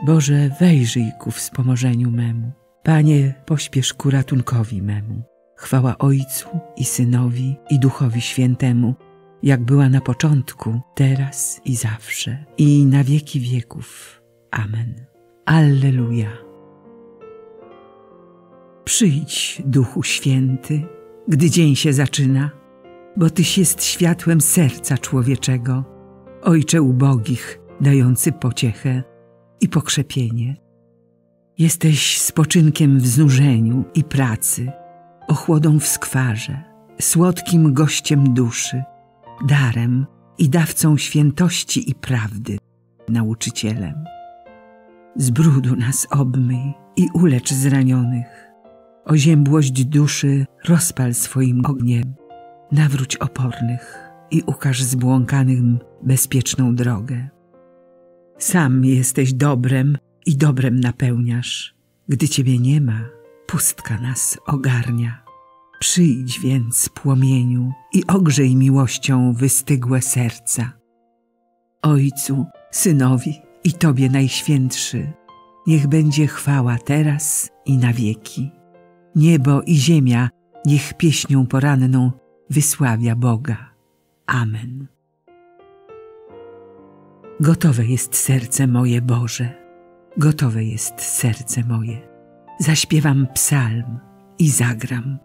Boże, wejrzyj ku wspomożeniu memu. Panie, pośpiesz ku ratunkowi memu. Chwała Ojcu i Synowi i Duchowi Świętemu, jak była na początku, teraz i zawsze, i na wieki wieków. Amen. Alleluja. Przyjdź, Duchu Święty, gdy dzień się zaczyna, bo Tyś jest światłem serca człowieczego, Ojcze ubogich, dający pociechę i pokrzepienie. Jesteś spoczynkiem w znużeniu i pracy, ochłodą w skwarze, słodkim gościem duszy, darem i dawcą świętości i prawdy, nauczycielem. Z brudu nas obmyj i ulecz zranionych, oziębłość duszy rozpal swoim ogniem, nawróć opornych i ukaż zbłąkanym bezpieczną drogę. Sam jesteś dobrem i dobrem napełniasz. Gdy Ciebie nie ma, pustka nas ogarnia. Przyjdź więc, płomieniu, i ogrzej miłością wystygłe serca. Ojcu, Synowi i Tobie Najświętszy, niech będzie chwała teraz i na wieki. Niebo i ziemia niech pieśnią poranną wysławia Boga. Amen. Gotowe jest serce moje, Boże, gotowe jest serce moje. Zaśpiewam psalm i zagram.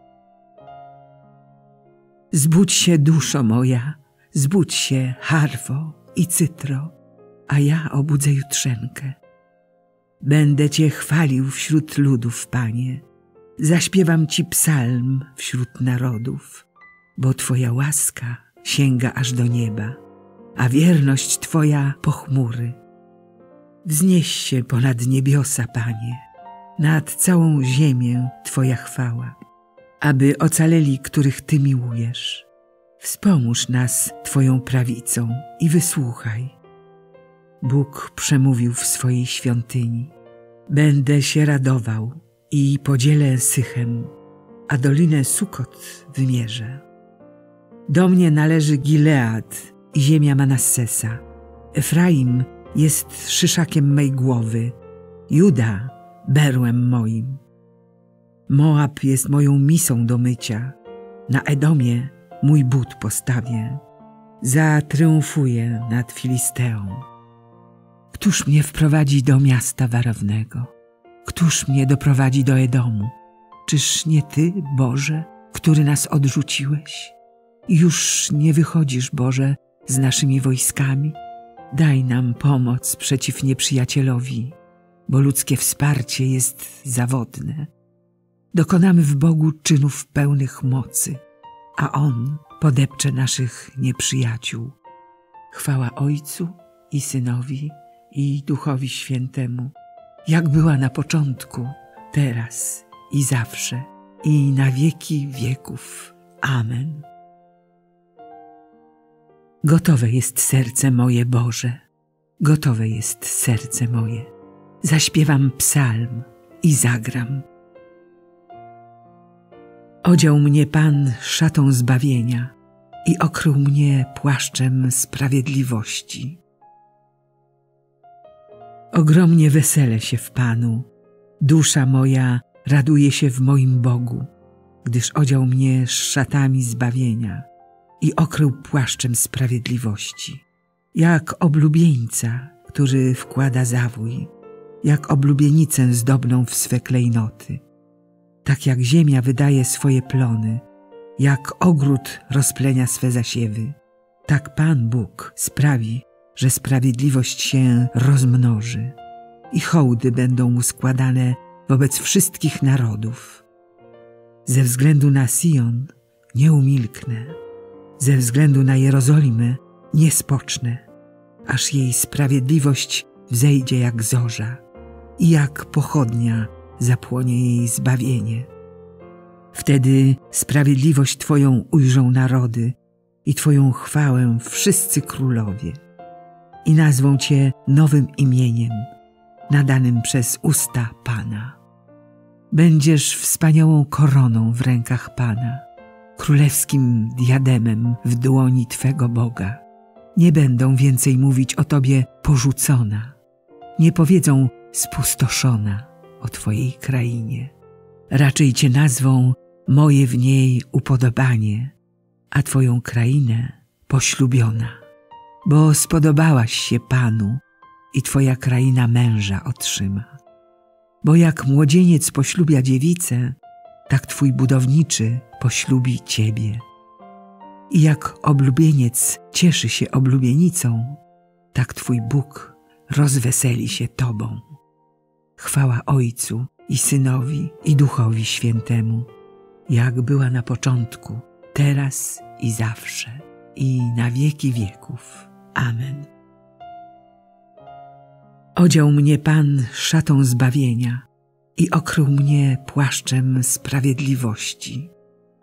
Zbudź się, duszo moja, zbudź się, harfo i cytro, a ja obudzę jutrzenkę. Będę Cię chwalił wśród ludów, Panie, zaśpiewam Ci psalm wśród narodów, bo Twoja łaska sięga aż do nieba, a wierność Twoja po chmury. Wznieś się ponad niebiosa, Panie, nad całą ziemię Twoja chwała, aby ocaleli, których Ty miłujesz. Wspomóż nas Twoją prawicą i wysłuchaj. Bóg przemówił w swojej świątyni. Będę się radował i podzielę Sychem, a dolinę Sukot wymierzę. Do mnie należy Gilead i ziemia Manassesa. Efraim jest szyszakiem mej głowy, Juda berłem moim. Moab jest moją misą do mycia, na Edomie mój but postawię. Zatriumfuję nad Filisteą. Któż mnie wprowadzi do miasta warownego? Któż mnie doprowadzi do Edomu? Czyż nie Ty, Boże, który nas odrzuciłeś? Już nie wychodzisz, Boże, z naszymi wojskami? Daj nam pomoc przeciw nieprzyjacielowi, bo ludzkie wsparcie jest zawodne. Dokonamy w Bogu czynów pełnych mocy, a On podepcze naszych nieprzyjaciół. Chwała Ojcu i Synowi i Duchowi Świętemu, jak była na początku, teraz i zawsze, i na wieki wieków. Amen. Gotowe jest serce moje, Boże, gotowe jest serce moje. Zaśpiewam psalm i zagram. Odział mnie Pan szatą zbawienia i okrył mnie płaszczem sprawiedliwości. Ogromnie weselę się w Panu, dusza moja raduje się w moim Bogu, gdyż odział mnie szatami zbawienia i okrył płaszczem sprawiedliwości. Jak oblubieńca, który wkłada zawój, jak oblubienicę zdobną w swe klejnoty. Tak jak ziemia wydaje swoje plony, jak ogród rozplenia swe zasiewy, tak Pan Bóg sprawi, że sprawiedliwość się rozmnoży i hołdy będą mu składane wobec wszystkich narodów. Ze względu na Sion nie umilknę, ze względu na Jerozolimę nie spocznę, aż jej sprawiedliwość wzejdzie jak zorza i jak pochodnia zapłonie jej zbawienie. Wtedy sprawiedliwość Twoją ujrzą narody i Twoją chwałę wszyscy królowie i nazwą Cię nowym imieniem, nadanym przez usta Pana. Będziesz wspaniałą koroną w rękach Pana, królewskim diademem w dłoni Twego Boga. Nie będą więcej mówić o Tobie porzucona, nie powiedzą spustoszona o Twojej krainie. Raczej Cię nazwą moje w niej upodobanie, a Twoją krainę poślubiona. Bo spodobałaś się Panu i Twoja kraina męża otrzyma. Bo jak młodzieniec poślubia dziewicę, tak Twój budowniczy poślubi Ciebie. I jak oblubieniec cieszy się oblubienicą, tak Twój Bóg rozweseli się Tobą. Chwała Ojcu i Synowi i Duchowi Świętemu, jak była na początku, teraz i zawsze, i na wieki wieków. Amen. Odział mnie Pan szatą zbawienia i okrył mnie płaszczem sprawiedliwości.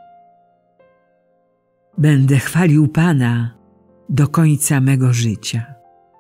Będę chwalił Pana do końca mego życia.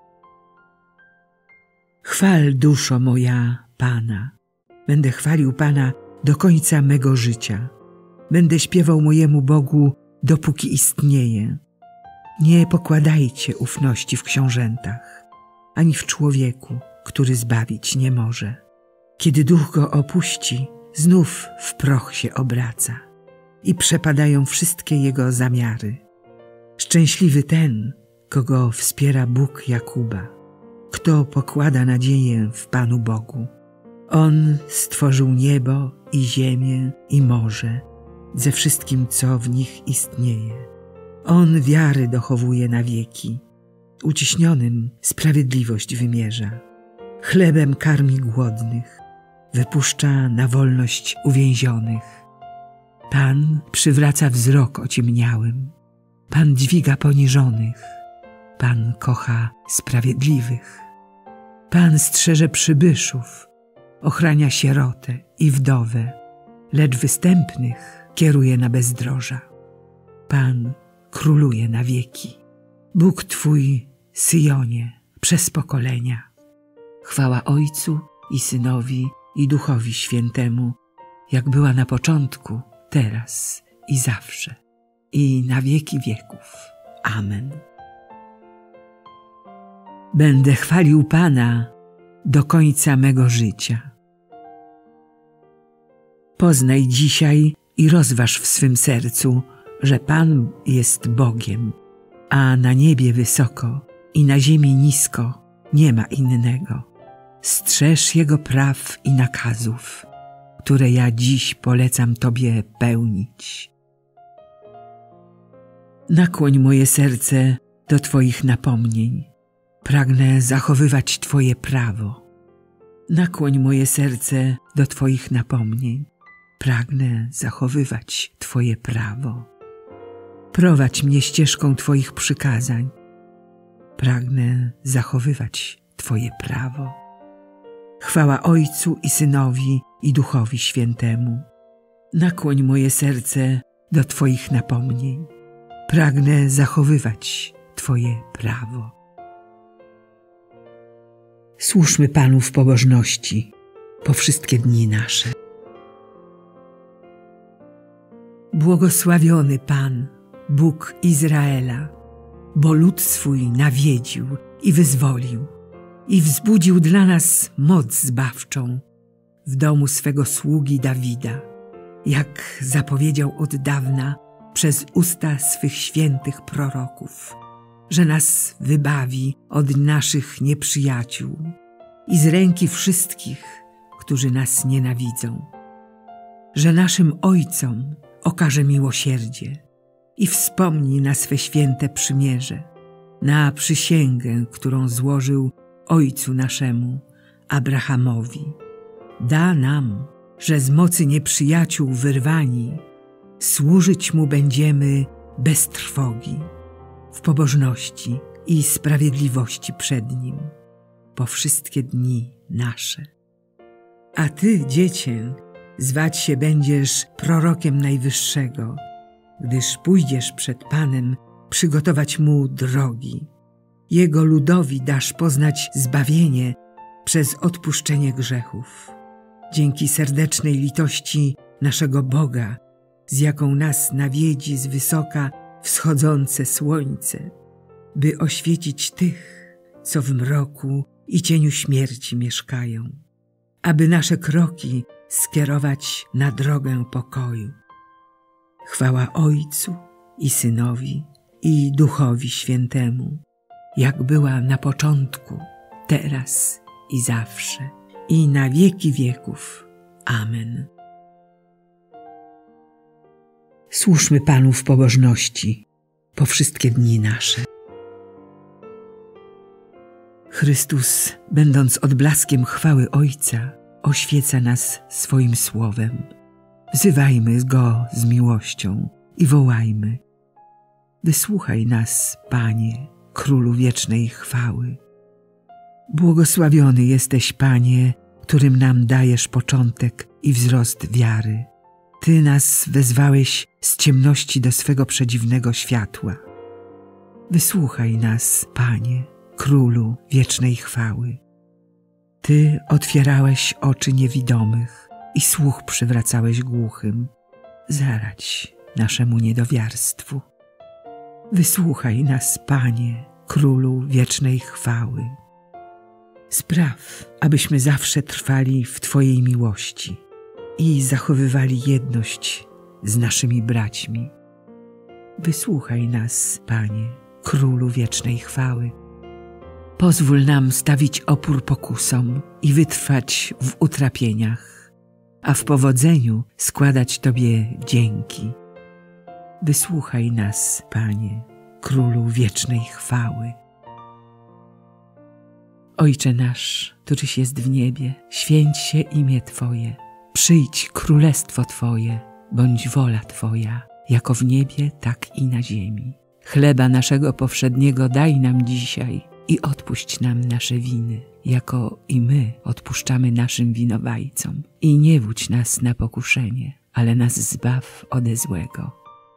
Chwal, duszo moja, Pana. Będę chwalił Pana do końca mego życia. Będę śpiewał mojemu Bogu, dopóki istnieje. Nie pokładajcie ufności w książętach, ani w człowieku, który zbawić nie może. Kiedy duch go opuści, znów w proch się obraca i przepadają wszystkie jego zamiary. Szczęśliwy ten, kogo wspiera Bóg Jakuba, kto pokłada nadzieję w Panu Bogu. On stworzył niebo i ziemię i morze, ze wszystkim, co w nich istnieje. On wiary dochowuje na wieki, uciśnionym sprawiedliwość wymierza. Chlebem karmi głodnych, wypuszcza na wolność uwięzionych. Pan przywraca wzrok ociemniałym, Pan dźwiga poniżonych, Pan kocha sprawiedliwych. Pan strzeże przybyszów, ochrania sierotę i wdowę, lecz występnych kieruje na bezdroża. Pan króluje na wieki. Bóg Twój, Syjonie, przez pokolenia. Chwała Ojcu i Synowi i Duchowi Świętemu, jak była na początku, teraz i zawsze, i na wieki wieków. Amen. Będę chwalił Pana do końca mego życia. Poznaj dzisiaj i rozważ w swym sercu, że Pan jest Bogiem, a na niebie wysoko i na ziemi nisko nie ma innego. Strzeż Jego praw i nakazów, które ja dziś polecam Tobie pełnić. Nakłoń moje serce do Twoich napomnień. Pragnę zachowywać Twoje prawo. Nakłoń moje serce do Twoich napomnień. Pragnę zachowywać Twoje prawo. Prowadź mnie ścieżką Twoich przykazań. Pragnę zachowywać Twoje prawo. Chwała Ojcu i Synowi i Duchowi Świętemu. Nakłoń moje serce do Twoich napomnień. Pragnę zachowywać Twoje prawo. Służmy Panu w pobożności po wszystkie dni nasze. Błogosławiony Pan, Bóg Izraela, bo lud swój nawiedził i wyzwolił i wzbudził dla nas moc zbawczą w domu swego sługi Dawida, jak zapowiedział od dawna przez usta swych świętych proroków, że nas wybawi od naszych nieprzyjaciół i z ręki wszystkich, którzy nas nienawidzą, że naszym ojcom okaże miłosierdzie i wspomni na swe święte przymierze, na przysięgę, którą złożył ojcu naszemu, Abrahamowi. Da nam, że z mocy nieprzyjaciół wyrwani, służyć Mu będziemy bez trwogi, w pobożności i sprawiedliwości przed Nim, po wszystkie dni nasze. A Ty, dziecię, zwać się będziesz prorokiem Najwyższego, gdyż pójdziesz przed Panem przygotować Mu drogi. Jego ludowi dasz poznać zbawienie przez odpuszczenie grzechów. Dzięki serdecznej litości naszego Boga, z jaką nas nawiedzi z wysoka wschodzące słońce, by oświecić tych, co w mroku i cieniu śmierci mieszkają, aby nasze kroki skierować na drogę pokoju. Chwała Ojcu i Synowi, i Duchowi Świętemu, jak była na początku, teraz i zawsze, i na wieki wieków. Amen. Służmy Panu w pobożności po wszystkie dni nasze. Chrystus, będąc odblaskiem chwały Ojca, oświeca nas swoim słowem. Wzywajmy Go z miłością i wołajmy: wysłuchaj nas, Panie, Królu wiecznej chwały. Błogosławiony jesteś, Panie, którym nam dajesz początek i wzrost wiary. Ty nas wezwałeś z ciemności do swego przedziwnego światła. Wysłuchaj nas, Panie, Królu wiecznej chwały. Ty otwierałeś oczy niewidomych i słuch przywracałeś głuchym. Zaradź naszemu niedowiarstwu. Wysłuchaj nas, Panie, Królu wiecznej chwały. Spraw, abyśmy zawsze trwali w Twojej miłości i zachowywali jedność z naszymi braćmi. Wysłuchaj nas, Panie, Królu wiecznej chwały. Pozwól nam stawić opór pokusom i wytrwać w utrapieniach, a w powodzeniu składać Tobie dzięki. Wysłuchaj nas, Panie, Królu wiecznej chwały. Ojcze nasz, któryś jest w niebie, święć się imię Twoje. Przyjdź królestwo Twoje, bądź wola Twoja, jako w niebie, tak i na ziemi. Chleba naszego powszedniego daj nam dzisiaj i odpuść nam nasze winy, jako i my odpuszczamy naszym winowajcom. I nie wódź nas na pokuszenie, ale nas zbaw ode złego.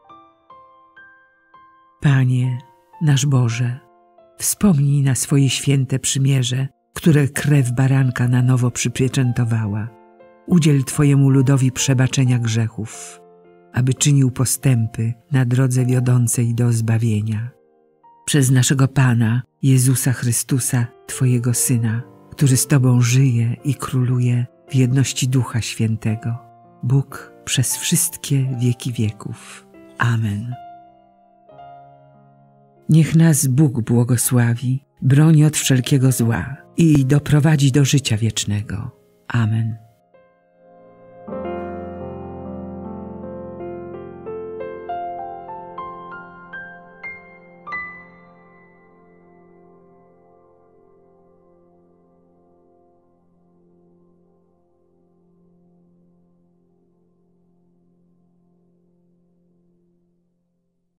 Panie, nasz Boże, wspomnij na swoje święte przymierze, które krew baranka na nowo przypieczętowała. Udziel Twojemu ludowi przebaczenia grzechów, aby czynił postępy na drodze wiodącej do zbawienia. Przez naszego Pana, Jezusa Chrystusa, Twojego Syna, który z Tobą żyje i króluje w jedności Ducha Świętego, Bóg przez wszystkie wieki wieków. Amen. Niech nas Bóg błogosławi, broni od wszelkiego zła i doprowadzi do życia wiecznego. Amen.